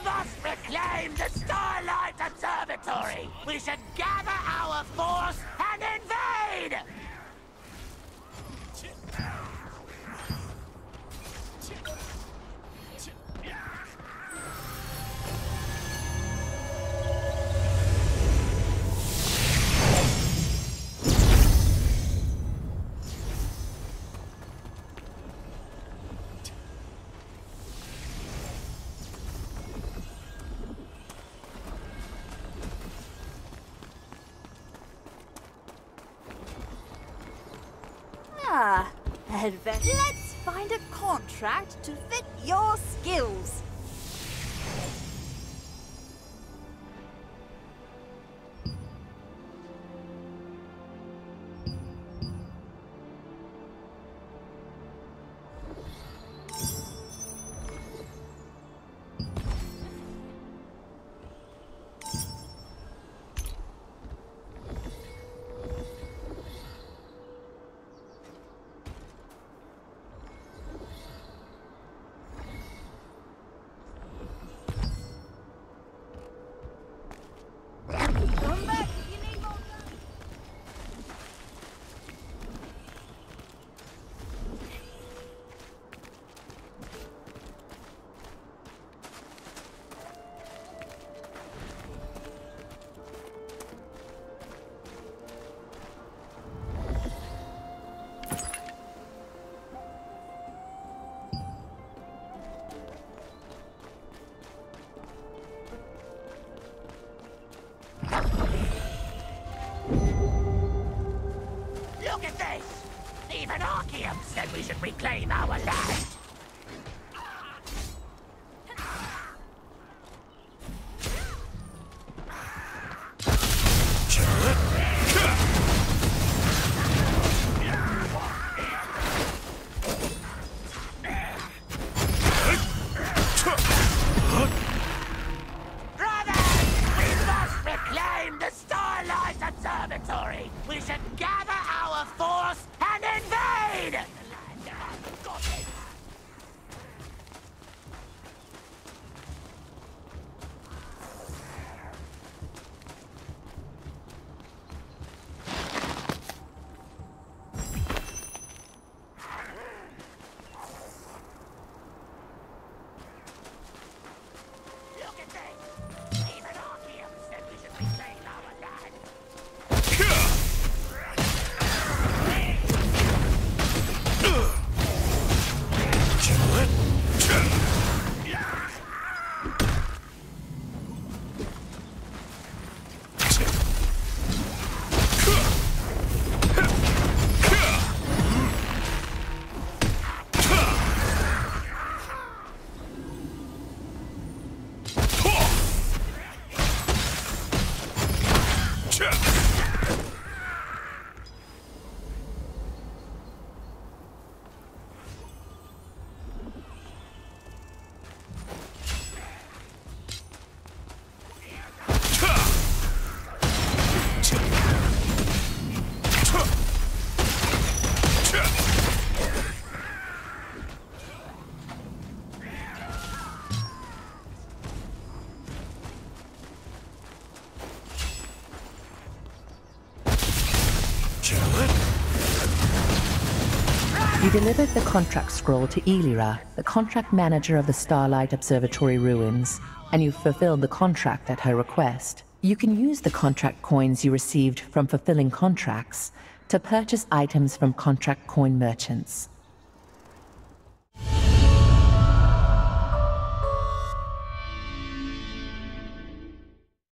must reclaim the Starlight Observatory! We should gather our force and invade! Let's find a contract to fit your skills. Look at this! Even Archeum said we should reclaim our land! We should gather our force and invade! Look at this! Even Archeum said we should reclaim our land! You delivered the contract scroll to Elira, the contract manager of the Starlight Observatory ruins, and you fulfilled the contract at her request. You can use the contract coins you received from fulfilling contracts to purchase items from contract coin merchants.